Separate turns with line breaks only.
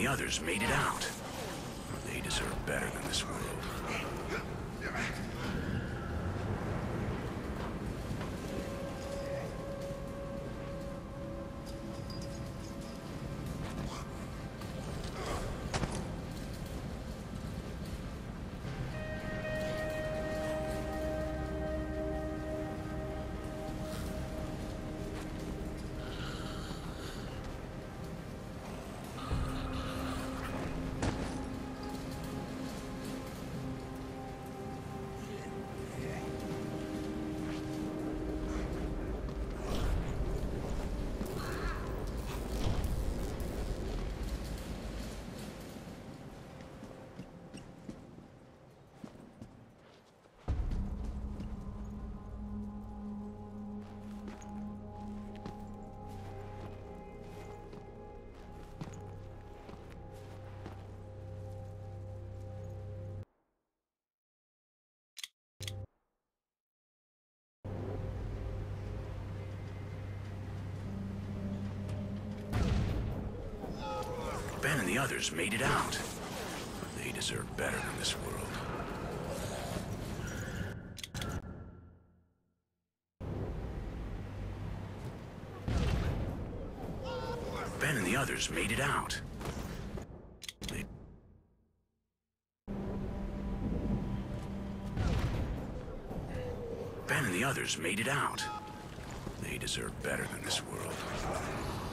the others made it out. They deserve better than this world. Ben and the others made it out. They deserve better than this world. Ben and the others made it out. Ben and the others made it out. They deserve better than this world.